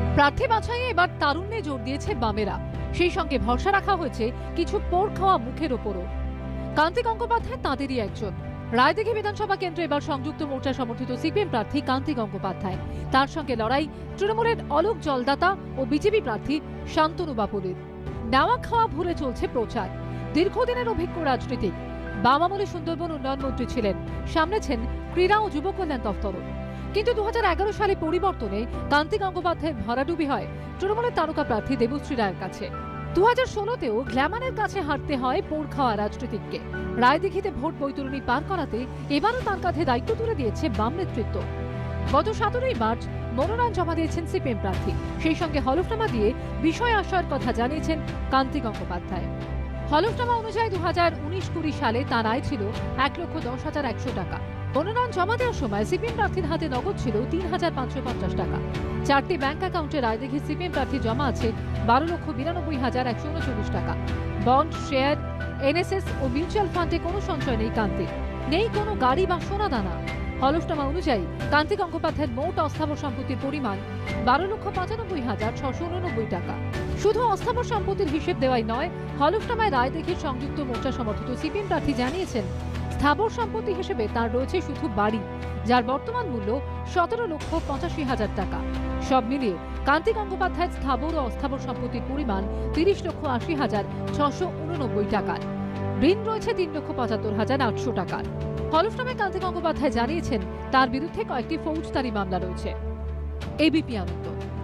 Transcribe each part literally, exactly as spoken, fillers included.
প্রার্থী বাছাইয়ে এবার তারুণ্যে জোর দিয়েছে বামেরা, সেই সঙ্গে ভরসা রাখা হয়েছে কিছু পোড় খাওয়া মুখের ওপরও। কান্তি গঙ্গোপাধ্যায় তাঁদেরই একজন। রায়দিঘি বিধানসভা কেন্দ্রে এবার সংযুক্ত মোর্চা সমর্থিত সিপিএম প্রার্থী কান্তি গঙ্গোপাধ্যায়। তার সঙ্গে লড়াই তৃণমূলের অলোক জলদাতা ও বিজেপি প্রার্থী শান্তনু বাপুরের। নেওয়া খাওয়া ভুলে চলছে প্রচার। দীর্ঘদিনের অভিজ্ঞ রাজনীতিক, বাম আমলে সুন্দরবন উন্নয়ন মন্ত্রী ছিলেন, সামনেছেন ক্রীড়া ও যুব কল্যাণ দপ্তরও। কিন্তু দু হাজার এগারো সালে পরিবর্তনে কান্তি গঙ্গোপাধ্যায়ের ভরাডুবি হয় তৃণমূলের তারকা প্রার্থী দেবশ্রী রায়ের কাছে। দু হাজার ষোলোতেও গ্ল্যামারের কাছে হারতে হয় পোড় খাওয়া রাজনীতিককে। রায়দিঘিতে ভোট বৈতরণী পার করাতে এবারও তার কাঁধে দায়িত্ব তুলে দিয়েছে বাম নেতৃত্ব। গত সতেরোই মার্চ মনোনয়ন জমা দিয়েছেন সিপিএম প্রার্থী। সেই সঙ্গে হলফনামা দিয়ে বিষয় আশয়ের কথা জানিয়েছেন কান্তি গঙ্গোপাধ্যায়। হলফনামা অনুযায়ী দু হাজার উনিশ কুড়ি সালে তার আয় ছিল এক লক্ষ দশ হাজার একশো টাকা। মনোনয়ন জমা দেওয়ার সময় সিপিএম প্রার্থীর হাতে নগদ ছিল তিন হাজার পাঁচশো পঞ্চাশ টাকা। চারটি ব্যাংক অ্যাকাউন্টে রায়দিঘি সিপিএম প্রার্থী জমা আছে বারো লক্ষ বিরানব্বই হাজার একশো উনচল্লিশ টাকা। বন্ড, শেয়ার, এনএসএস ও মিউচুয়াল ফান্ডে কোনো সঞ্চয় নেই কান্তির। নেই কোনো গাড়ি বা সোনা দানা। হলফনামা অনুযায়ী কান্তি গঙ্গোপাধ্যায়ের মোট অস্থাবর সম্পত্তির পরিমাণ বারো লক্ষ পঁচানব্বই হাজার ছশো উননব্বই টাকা। শুধু অস্থাবর সম্পত্তির হিসেব দেওয়াই নয়, হলফনামায় রায়দিঘির সংযুক্ত মোর্চা সমর্থিত সিপিএম প্রার্থী জানিয়েছেন স্থাবর সম্পত্তি হিসেবে তার রয়েছে শুধু বাড়ি, যার বর্তমান মূল্য সতেরো লক্ষ পঁচাশি হাজার টাকা। সব মিলিয়ে কান্তি গঙ্গোপাধ্যায়ের স্থাবর ও অস্থাবর সম্পত্তির পরিমাণ তিরিশ লক্ষ আশি হাজার ছশো উননব্বই টাকার। ঋণ রয়েছে তিন লক্ষ পঁচাত্তর হাজার আটশো টাকার। হলফনামায় কান্তি গঙ্গোপাধ্যায় জানিয়েছেন তার বিরুদ্ধে কয়েকটি ফৌজদারি মামলা রয়েছে। ABP Ananda.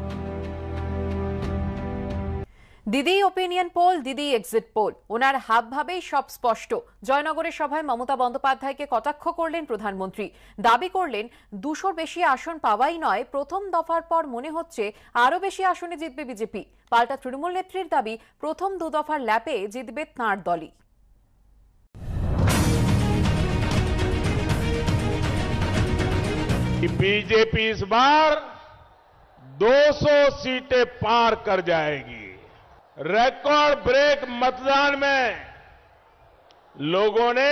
Didi opinion poll, Didi exit poll, ওনার হাব ভাবেই সব স্পষ্ট। জয়নগরের সভায় মমতা বন্দ্যোপাধ্যায়কে কটাক্ষ করলেন প্রধানমন্ত্রী। দাবি করলেন দুশোর বেশি আসন পাওয়াই নয়, প্রথম দফার পর মনে হচ্ছে আরো বেশি আসনে জিতবে বিজেপি। পাল্টা তৃণমূল নেত্রীর দাবি প্রথম দু দফার ল্যাপে জিতবে তাঁর দলই। बीजेपी इस बार दो सौ सीटें पार कर जाएगी। रिकॉर्ड ब्रेक मतदान में लोगों ने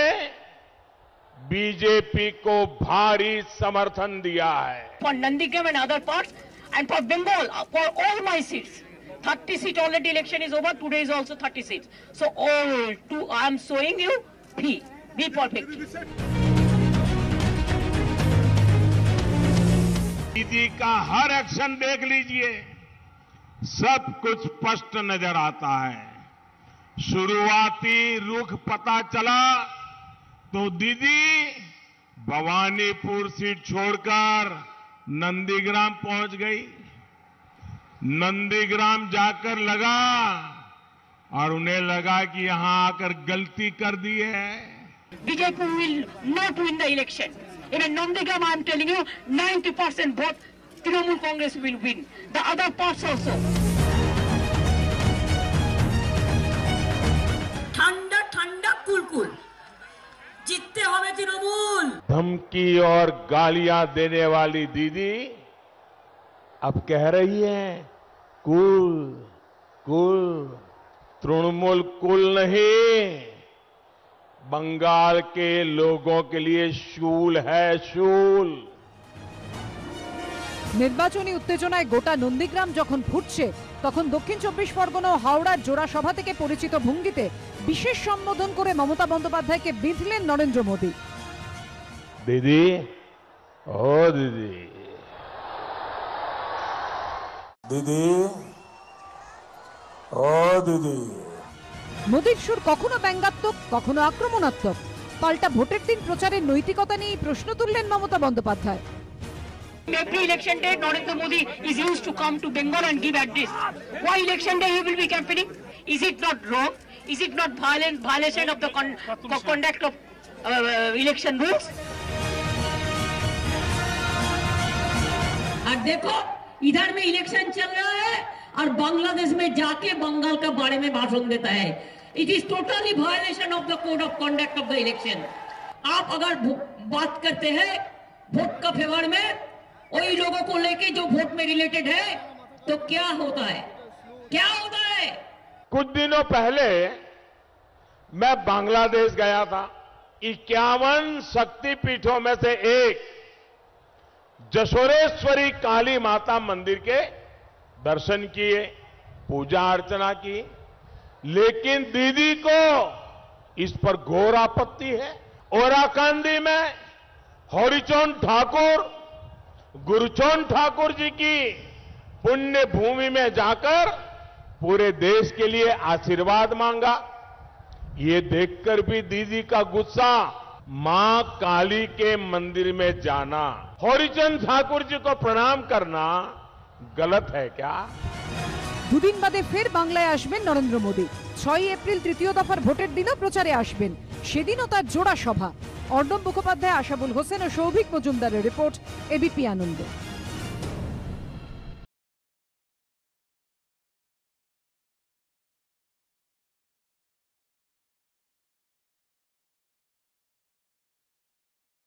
बीजेपी को भारी समर्थन दिया है। For Nandigam and other parts, and for Bengal, for all my seats, thirty seat already election is over. Today is also thirty seats. So all two, I am showing you P, B perfect. दीदी का हर action देख लीजिए, सब कुछ स्पष्ट नजर आता है। शुरुआती रुख पता चला तो दीदी भवानीपुर सीट छोड़कर नंदीग्राम पहुंच गई। नंदीग्राम जाकर लगा और उन्हें लगा कि यहां आकर गलती कर दी है। BJP will not win the election. Even Nandigam, I am telling you, ninety percent vote Trinamool Congress will win. The other parts also. ठंडा ठंडा कुलकुल जीतते हमें तृणमूल। धमकी और गालियां देने वाली दीदी अब कह रही है कुल कुल। तृणमूल कुल नहीं, बंगाल के लोगों के लिए शूल है, शूल। নির্বাচনী উত্তেজনায় গোটা নন্দীগ্রাম যখন ফুটছে, তখন দক্ষিণ চব্বিশ পরগনা ও হাওড়ার জোড়া সভা থেকে পরিচিত ভঙ্গিতে বিশেষ সম্বোধন করে মমতা বন্দ্যোপাধ্যায়কে বিঁধলেন নরেন্দ্র মোদী। दीदी, ओ दीदी, दीदी, ओ दीदी। মোদীর সুর কখনো ব্যঙ্গাত্মক, কখনো আক্রমণাত্মক। পাল্টা ভোটের দিন প্রচারের নৈতিকতা নিয়ে প্রশ্ন তুললেন Mamata Bandyopadhyay. Every election day, Narendra Modi is used to come to Bengal and give address. Why election day he will be campaigning? Is it not wrong? Is it not violent violation of the con conduct of uh, election rules? और देखो इधर में election चल रहा है और बांग्लादेश में जाके बंगाल का बारे में भाषण देता है। It is totally violation of the code of conduct of the election. आप अगर बात करते हैं वोट का फेवर में, वही लोगों को लेके जो वोट में रिलेटेड है, तो क्या होता है, क्या होता है? कुछ दिनों पहले मैं बांग्लादेश गया था। इक्यावन शक्तिपीठों में से एक जशोरेश्वरी काली माता मंदिर के दर्शन किए, पूजा अर्चना की, लेकिन दीदी को इस पर घोर आपत्ति है। ओराकांदी में हरिचंद ठाकुर, गुरुचंद ठाकुर जी की पुण्य भूमि में जाकर पूरे देश के लिए आशीर्वाद मांगा। ये देखकर भी दीदी का गुस्सा, मां काली के मंदिर में जाना, हरिचंद ठाकुर जी को प्रणाम करना गलत है क्या? দুদিন বাদে ফের বাংলায় আসবেন নরেন্দ্র মোদী। ছয়ই এপ্রিল তৃতীয় দফার ভোটের দিনও প্রচারে আসবেন। সেদিনও তার জোড়া সভা। অর্ণব মুখোপাধ্যায়, আশাবুল হোসেন ও সৌভিক মজুমদারের রিপোর্ট, এবিপি আনন্দ।